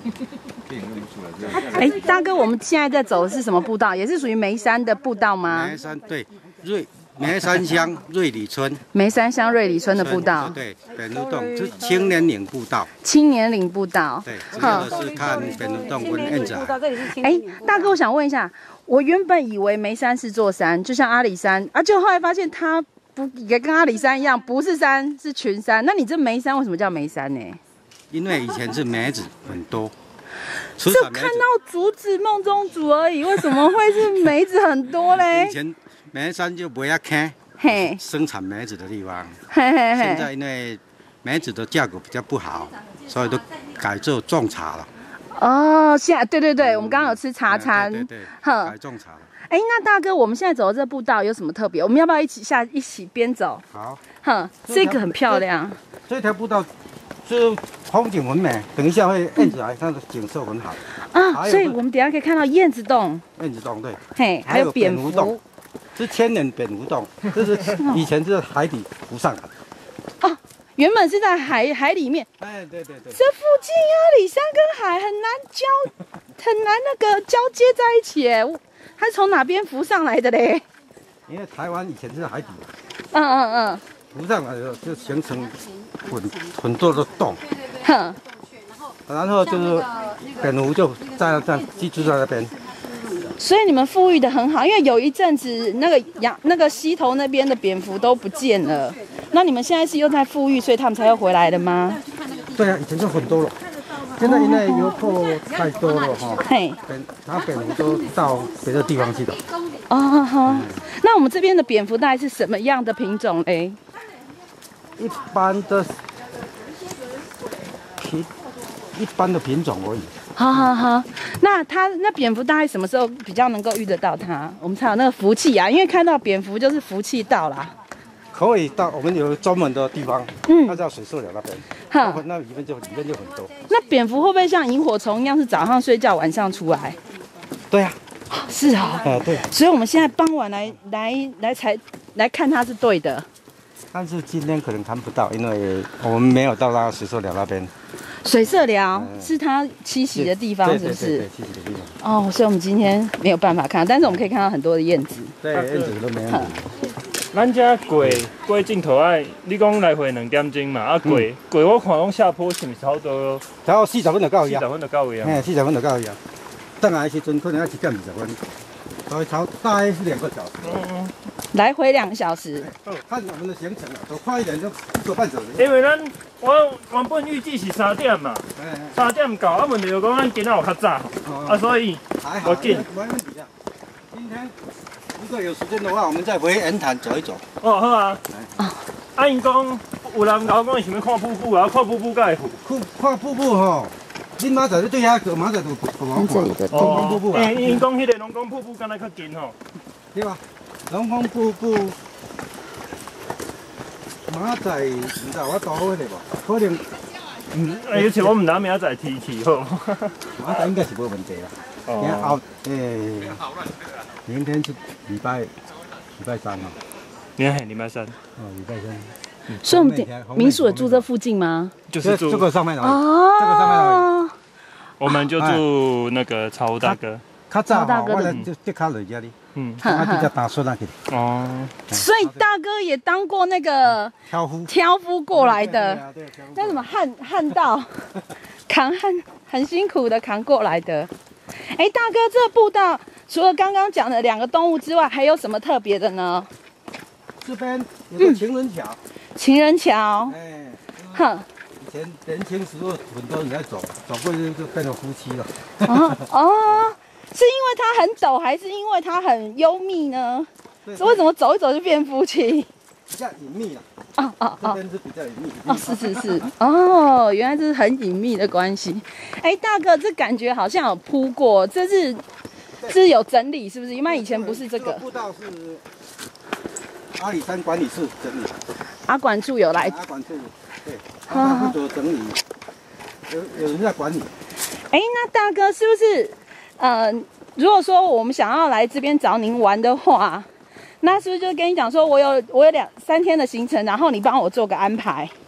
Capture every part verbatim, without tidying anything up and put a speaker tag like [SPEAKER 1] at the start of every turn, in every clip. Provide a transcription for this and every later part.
[SPEAKER 1] 哎，大哥，我们现在在走的是什么步道？也是属于梅山的步道吗？
[SPEAKER 2] 梅山对，瑞梅山乡瑞里村。
[SPEAKER 1] 梅山乡瑞里村的步道。
[SPEAKER 2] 对，扁芦洞是青年岭步道。
[SPEAKER 1] 青年岭步道。
[SPEAKER 2] 对，主要的是看扁芦洞跟燕子海。
[SPEAKER 1] 哎，大哥，我想问一下，我原本以为梅山是座山，就像阿里山，啊，就后来发现它不也跟阿里山一样，不是山，是群山。那你这梅山为什么叫梅山呢？
[SPEAKER 2] 因为以前是梅子很多。
[SPEAKER 1] 就看到竹子梦中竹而已，为什么会是梅子很多嘞？
[SPEAKER 2] 以前梅山就不要看，
[SPEAKER 1] 嘿，
[SPEAKER 2] 生产梅子的地方。
[SPEAKER 1] 嘿嘿嘿。
[SPEAKER 2] 现在因为梅子的价格比较不好，所以都改做种茶了。
[SPEAKER 1] 哦，现在对对对，我们刚刚有吃茶餐，
[SPEAKER 2] 对对对，改种茶了。
[SPEAKER 1] 哎，那大哥，我们现在走的这步道有什么特别？我们要不要一起下一起边走？
[SPEAKER 2] 好。
[SPEAKER 1] 哼，这个很漂亮。
[SPEAKER 2] 这条步道。 是风景很美，等一下会燕子海，它的景色很好
[SPEAKER 1] 啊，所以我们等一下可以看到燕子洞。
[SPEAKER 2] 燕子洞对，
[SPEAKER 1] 嘿，还有蝙蝠洞，
[SPEAKER 2] 是千年蝙蝠洞，这是以前是海底浮上来。
[SPEAKER 1] 哦，原本是在海海里面。
[SPEAKER 2] 哎，对对对。
[SPEAKER 1] 这附近阿里山跟海很难交，很难那个交接在一起哎，它是从哪边浮上来的嘞？
[SPEAKER 2] 因为台湾以前是海底。
[SPEAKER 1] 嗯嗯嗯。
[SPEAKER 2] 浮上来的就形成很很多的洞，
[SPEAKER 1] 哼，
[SPEAKER 2] 然后就是蝙蝠就在在居住在那边。
[SPEAKER 1] 所以你们富裕的很好，因为有一阵子那个洋那个溪头那边的蝙蝠都不见了，那你们现在是又在富裕，所以他们才又回来的吗？
[SPEAKER 2] 对啊，以前就很多了，现在因为游客太多了哈，
[SPEAKER 1] 嘿，
[SPEAKER 2] 然后蝙蝠都到别的地方去了。
[SPEAKER 1] 哦哈，那我们这边的蝙蝠大概是什么样的品种嘞？
[SPEAKER 2] 一般的品，一般的品种而已。
[SPEAKER 1] 好好好，那它那蝙蝠大概什么时候比较能够遇得到它？我们才有那个福气啊！因为看到蝙蝠就是福气到啦。
[SPEAKER 2] 可以到我们有专门的地方，嗯，它叫水社寮那边，哈，那里面就里面就很多。
[SPEAKER 1] 那蝙蝠会不会像萤火虫一样，是早上睡觉，晚上出来？
[SPEAKER 2] 对啊，
[SPEAKER 1] 是啊，
[SPEAKER 2] 啊对。
[SPEAKER 1] 所以我们现在傍晚来来来才来看它是对的。
[SPEAKER 2] 但是今天可能看不到，因为我们没有到那个水社寮那边。
[SPEAKER 1] 水社寮是它栖息的地方，是不是？
[SPEAKER 2] 对对对，栖息的地方。
[SPEAKER 1] 哦，所以我们今天没有办法看，但是我们可以看到很多的燕子。
[SPEAKER 2] 对，燕子都没有。
[SPEAKER 3] 咱这过过镜头爱，你讲来回两点钟嘛，啊过过我看讲下坡是不是差不多？
[SPEAKER 2] 差不多四十分就到去啊。
[SPEAKER 3] 四十分就到位啊。
[SPEAKER 2] 嘿，四十分就到去啊。等来的时阵可能要一点二十分，所以超大概是两个小时。嗯嗯。
[SPEAKER 1] 来回两个小时。
[SPEAKER 2] 哦，看我们的行程了，走快一点就一个半小时。
[SPEAKER 3] 因为咱我原本预计是三点嘛，三点到，啊问题就讲咱今仔有较早，啊所以我紧。没问题的。今天如果有时间的话，我们再回盐潭走一走。哦，好啊。啊，啊因讲有人甲我讲伊想要看瀑布啊，看瀑布该
[SPEAKER 2] 看看瀑布吼。 恁妈在对遐个，妈在就帮我看。龙宫瀑布啊。
[SPEAKER 3] 因因讲迄个龙宫瀑布敢若较近吼。
[SPEAKER 2] 对吧？龙宫瀑布，妈在唔知我到迄个无？可能，
[SPEAKER 3] 嗯，而且我唔知明仔载天气好。
[SPEAKER 2] 妈在应该是无问题啦。哦。后诶，明天是礼拜礼拜三嘛。
[SPEAKER 3] 明天礼拜三。
[SPEAKER 2] 哦，礼拜三。
[SPEAKER 1] 所以我们民宿也住这附近吗？
[SPEAKER 3] 就是住
[SPEAKER 2] 这个上面的
[SPEAKER 1] 哦，
[SPEAKER 2] 这个上面的。
[SPEAKER 3] 我们就住那个曹大哥。
[SPEAKER 2] 较早哈，我来就就较累家哩。嗯，我比较打算那去。哦。
[SPEAKER 1] 所以大哥也当过那个
[SPEAKER 2] 挑夫，
[SPEAKER 1] 挑夫过来的，叫什么旱旱道，扛旱很辛苦的扛过来的。哎，大哥，这步道除了刚刚讲的两个动物之外，还有什么特别的呢？
[SPEAKER 2] 这边有个情人桥。
[SPEAKER 1] 情人桥，
[SPEAKER 2] 哎，哼，以前年轻时候很多人在走，走过去就变成夫妻了。
[SPEAKER 1] 哦哦，是因为它很陡，还是因为它很幽密呢？是为什么走一走就变夫妻？
[SPEAKER 2] 比较隐秘了。
[SPEAKER 1] 哦哦哦，
[SPEAKER 2] 这边是比较隐秘。
[SPEAKER 1] 哦，是是是，哦，原来这是很隐秘的关系。哎，大哥，这感觉好像有铺过，这是这是有整理是不是？因为以前不是这个。
[SPEAKER 2] 步道是阿里山管理处整理。
[SPEAKER 1] 阿管处有来，
[SPEAKER 2] 阿管处对，他负责整理，有有人在管理。
[SPEAKER 1] 哎，那大哥是不是呃，如果说我们想要来这边找您玩的话，那是不是就跟你讲说，我有我有两三天的行程，然后你帮我做个安排？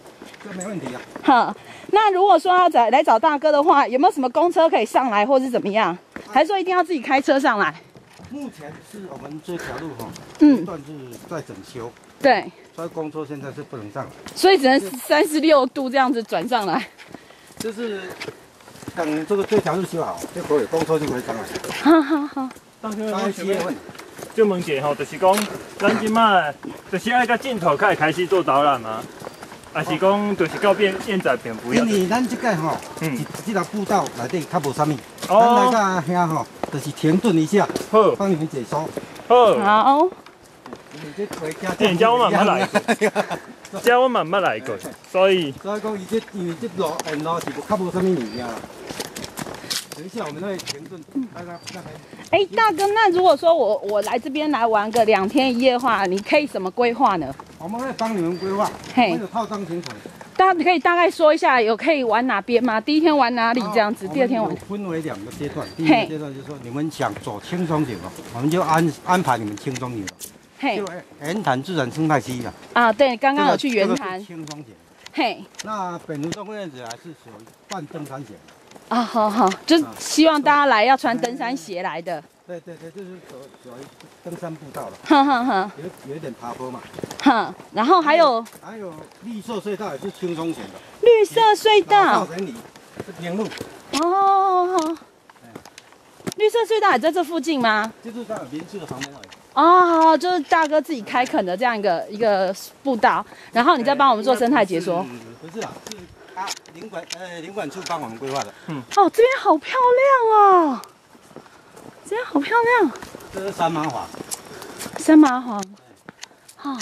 [SPEAKER 2] 这没问题啊。
[SPEAKER 1] 好，那如果说要找来找大哥的话，有没有什么公车可以上来，或是怎么样？还是说一定要自己开车上来？
[SPEAKER 2] 目前是我们这条路哈，
[SPEAKER 1] 嗯，
[SPEAKER 2] 这段是在整修，
[SPEAKER 1] 对，
[SPEAKER 2] 所以公车现在是不能上，
[SPEAKER 1] 所以只能三十六度这样子转上来。
[SPEAKER 2] 就是等这个这条路修好就可以，公车就可以上来。
[SPEAKER 1] 好好好。
[SPEAKER 3] 当时
[SPEAKER 2] 大概七月份。
[SPEAKER 3] 就问者吼，就是讲，咱即摆就是爱到尽头才会开始做导览嘛，还是讲就是到变现在并不要。
[SPEAKER 2] 因为咱这个吼，
[SPEAKER 3] 嗯，
[SPEAKER 2] 这条步道内底较无啥物，
[SPEAKER 3] 哦，
[SPEAKER 2] 咱来到遐吼，就是停顿一下，
[SPEAKER 3] 好，
[SPEAKER 2] 帮你们解说。
[SPEAKER 3] 好，
[SPEAKER 1] 好。
[SPEAKER 2] 你这回家，
[SPEAKER 3] 这家我慢慢来过，这我慢慢来过，所以。
[SPEAKER 2] 所以讲，伊这因为这路沿路是较无啥物物件啦。等一下，我们会停顿，大家那边。
[SPEAKER 1] 哎，大哥，那如果说我我来这边来玩个两天一夜的话，你可以什么规划呢？
[SPEAKER 2] 我们会帮你们规划，
[SPEAKER 1] 嘿，
[SPEAKER 2] 有套装行程。
[SPEAKER 1] 大家可以大概说一下，有可以玩哪边吗？第一天玩哪里这样子？第二天玩。
[SPEAKER 2] 分为两个阶段，第一个阶段就是说你们想走轻松点哦，我们就安安排你们轻松点。嘿，就圆潭自然生态区了。
[SPEAKER 1] 啊，对，刚刚有去圆潭。
[SPEAKER 2] 轻松点。
[SPEAKER 1] 嘿。那
[SPEAKER 2] 本如动物园子还是属于半登山险。
[SPEAKER 1] 啊，好好，就是希望大家来要穿登山鞋来的。
[SPEAKER 2] 对对对，就是走走登山步道了。
[SPEAKER 1] 哼哼哼，
[SPEAKER 2] 有有一点爬坡嘛。
[SPEAKER 1] 哼，然后还有
[SPEAKER 2] 还有绿色隧道也是轻松险的。
[SPEAKER 1] 绿色隧道。
[SPEAKER 2] 到城里是平路。
[SPEAKER 1] 哦。绿色隧道也在这附近吗？
[SPEAKER 2] 就是在民宿的旁边而已。
[SPEAKER 1] 哦，就是大哥自己开垦的这样一个一个步道，然后你再帮我们做生态解说。
[SPEAKER 2] 不是啦，是啊，领管呃领管处帮我们规划的。
[SPEAKER 1] 嗯。哦，这边好漂亮哦，这边好漂亮。
[SPEAKER 2] 这是山麻黄。
[SPEAKER 1] 山麻黄。哦。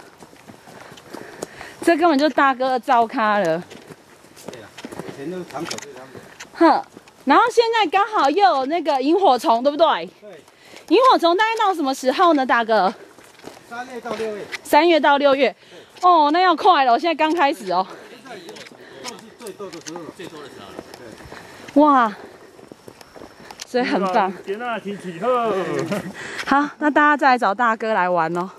[SPEAKER 1] 这根本就大哥的灶咖了。
[SPEAKER 2] 对呀，以前就是长手对他们。
[SPEAKER 1] 哼，然后现在刚好又有那个萤火虫，对不对？
[SPEAKER 2] 对。萤
[SPEAKER 1] 火虫大概到什么时候呢，大哥？
[SPEAKER 2] 三月到六月。
[SPEAKER 1] 三月到六月。哦，那要快了，我现在刚开始哦。
[SPEAKER 2] 最多的时候，最多的时候。对。
[SPEAKER 1] 哇，所以很棒。好，那大家再来找大哥来玩哦。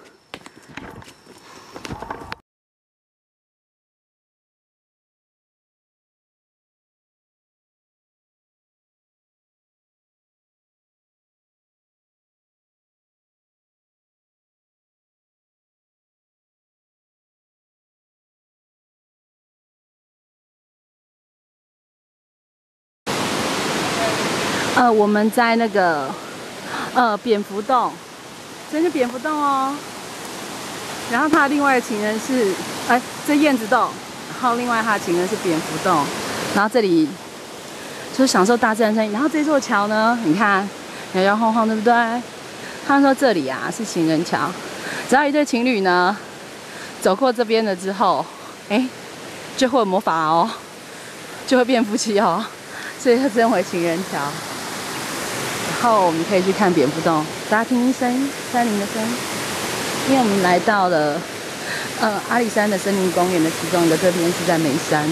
[SPEAKER 1] 呃，我们在那个呃蝙蝠洞，这是蝙蝠洞哦。然后它的另外的情人是，哎，这燕子洞。然后另外它的情人是蝙蝠洞。然后这里就是享受大自然声音。然后这座桥呢，你看摇摇晃晃，对不对？他们说这里啊是情人桥，只要一对情侣呢走过这边了之后，哎，就会有魔法哦，就会变夫妻哦。所以它称为情人桥。然后我们可以去看蝙蝠洞，大家听听声音，山林的声音。因为我们来到了呃阿里山的森林公园的其中一个，这边是在眉山。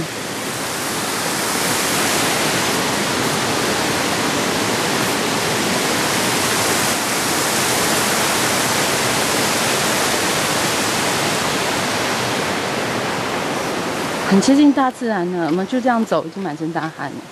[SPEAKER 1] 很接近大自然了，我们就这样走，已经满身大汗了。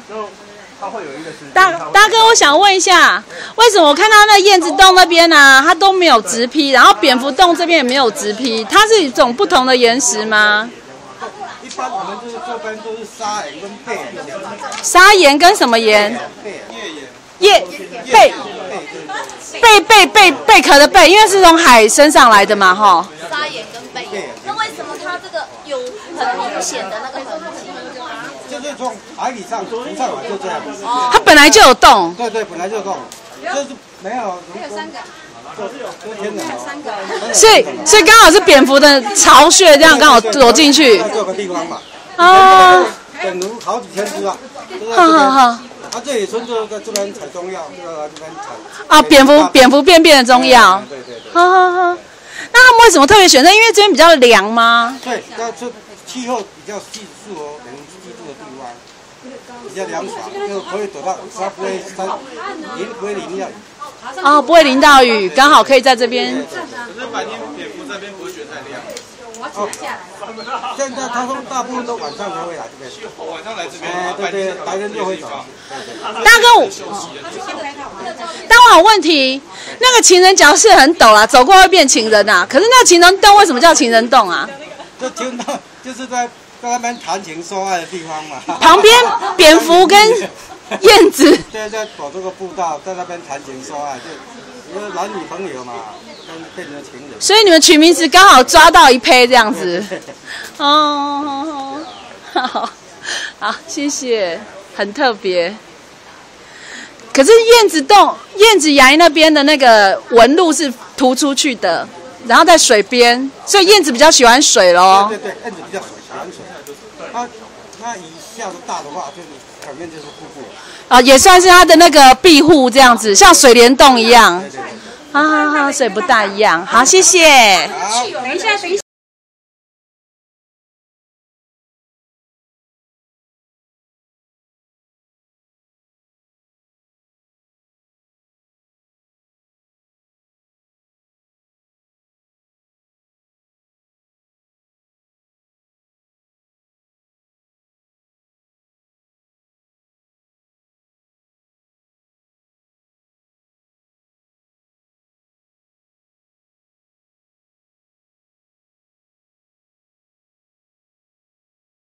[SPEAKER 3] 它会有一个是
[SPEAKER 1] 大大哥，我想问一下，为什么我看到那燕子洞那边啊，它都没有直批，然后蝙蝠洞这边也没有直批？它是一种不同的岩石吗？
[SPEAKER 2] 一般我们就是这边都是砂岩跟贝岩。
[SPEAKER 1] 砂岩跟什么岩？
[SPEAKER 2] 叶
[SPEAKER 1] 贝贝贝贝贝壳的贝，因为是从海升上来的嘛，哈。
[SPEAKER 4] 砂岩跟贝岩，那为什么它这个有很明显的那个痕迹？
[SPEAKER 2] 就是从海里上浮上来就这样。
[SPEAKER 1] 它本来就有洞。
[SPEAKER 2] 对对，本来就有洞，就是没有。还有三个。就天然三个。
[SPEAKER 1] 所以所以刚好是蝙蝠的巢穴，这样刚好躲进去。
[SPEAKER 2] 这个地方嘛。
[SPEAKER 1] 哦。
[SPEAKER 2] 蝙蝠好几千只啊。
[SPEAKER 1] 好好好。
[SPEAKER 2] 啊，这里村就在这边采中药，这个这边采。
[SPEAKER 1] 啊，蝙蝠蝙蝠便便的中药。
[SPEAKER 2] 对对对。
[SPEAKER 1] 好好好。那他们为什么特别选择？因为这边比较凉吗？
[SPEAKER 2] 对，那这气候比较适适合人居住的地方，比较凉爽，就可以躲到它不会它淋不会淋到雨。
[SPEAKER 1] 哦，不会淋到雨，刚好可以在这边。
[SPEAKER 3] 可是白天蝙蝠这边不会觉得太凉。
[SPEAKER 2] 哦，现在他们大部分都晚上才会来这边。
[SPEAKER 3] 晚上来这边。
[SPEAKER 2] 哎，对对，白天就会走。
[SPEAKER 1] 大哥，我，但我有问题，那个情人角是很陡啦，走过会变情人啊。可是那情人洞为什么叫情人洞啊？
[SPEAKER 2] 这情人洞就是在在那边谈情说爱的地方嘛。
[SPEAKER 1] 旁边蝙蝠跟燕子。
[SPEAKER 2] 对，在走这个步道，在那边谈情说爱，就因为男女朋友嘛，变成情人。
[SPEAKER 1] 所以你们取名字刚好抓到一胚这样子。哦，好，好，谢谢，很特别。可是燕子洞、燕子崖那边的那个纹路是突出去的，然后在水边，所以燕子比较喜欢水咯。
[SPEAKER 2] 对对对，燕子比较喜欢水。它它一下子大的话，就是旁边就是瀑布。
[SPEAKER 1] 啊，也算是它的那个庇护这样子，像水帘洞一样。好好好，水不大一样。好，谢谢。
[SPEAKER 2] 好，
[SPEAKER 1] 等一下，等一下。